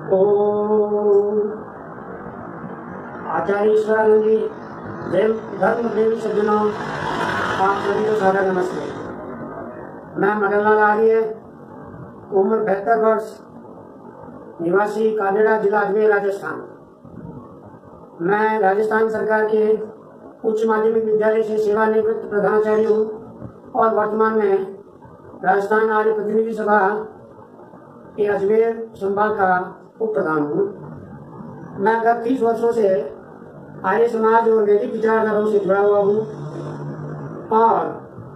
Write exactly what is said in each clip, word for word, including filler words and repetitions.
ओम आचार्य ईश्वरानंद जी धर्म प्रेमी सज्जनों, आप सभी को सादर नमस्ते। मैं मदन लाल आर्य, उम्र बहत्तर वर्ष, निवासी कानेड़ा, जिला अजमेर, राजस्थान। मैं राजस्थान सरकार के उच्च माध्यमिक विद्यालय से सेवानिवृत्त प्रधानाचार्य हूँ और वर्तमान में राजस्थान आर्य प्रतिनिधि सभा के अजमेर संभाग का उप प्रधान हूँ। मैं गत तीस वर्षों से आर्य समाज और वैदिक विचारधाराओं से जुड़ा हुआ हूँ और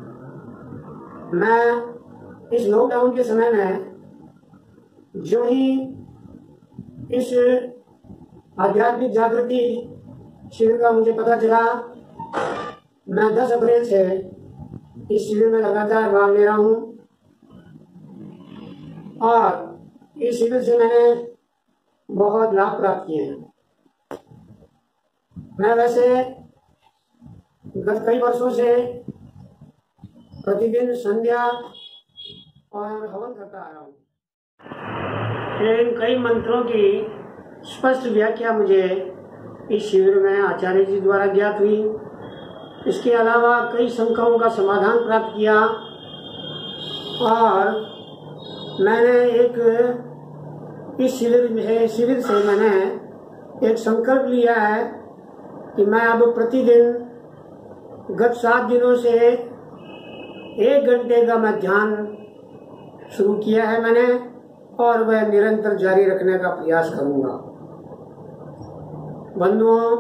मैं इस लॉकडाउन के समय में जो ही इस आध्यात्मिक जागृति शिविर का मुझे पता चला, मैं दस अप्रैल से इस शिविर में लगातार भाग ले रहा हूँ और इस शिविर से मैंने बहुत लाभ प्राप्त किए हैं। मैं वैसे गत कई वर्षों से प्रतिदिन संध्या और हवन करता आ रहा हूँ। इन कई मंत्रों की स्पष्ट व्याख्या मुझे इस शिविर में आचार्य जी द्वारा ज्ञात हुई। इसके अलावा कई शंकाओं का समाधान प्राप्त किया और मैंने एक इस शिविर में शिविर से मैंने एक संकल्प लिया है कि मैं अब प्रतिदिन गत सात दिनों से एक घंटे का मैं ध्यान शुरू किया है मैंने और वह निरंतर जारी रखने का प्रयास करूंगा। बंधुओं,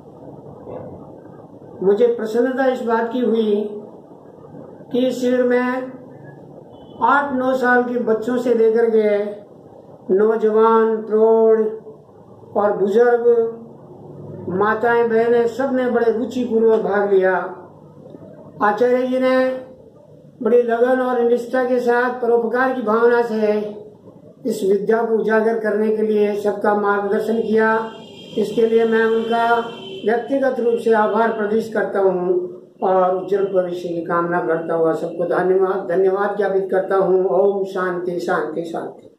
मुझे प्रसन्नता इस बात की हुई कि इस शिविर में आठ नौ साल के बच्चों से लेकर के नौजवान, प्रौढ़ और बुजुर्ग, माताएं, बहनें, सब ने बड़े रुचि पूर्वक भाग लिया। आचार्य जी ने बड़ी लगन और निष्ठा के साथ परोपकार की भावना से इस विद्या को उजागर करने के लिए सबका मार्गदर्शन किया। इसके लिए मैं उनका व्यक्तिगत रूप से आभार प्रकट करता हूँ और उज्जवल भविष्य की कामना करता हुआ सबको धन्यवाद धन्यवाद ज्ञापित करता हूँ। ओम शांति शांति शांति।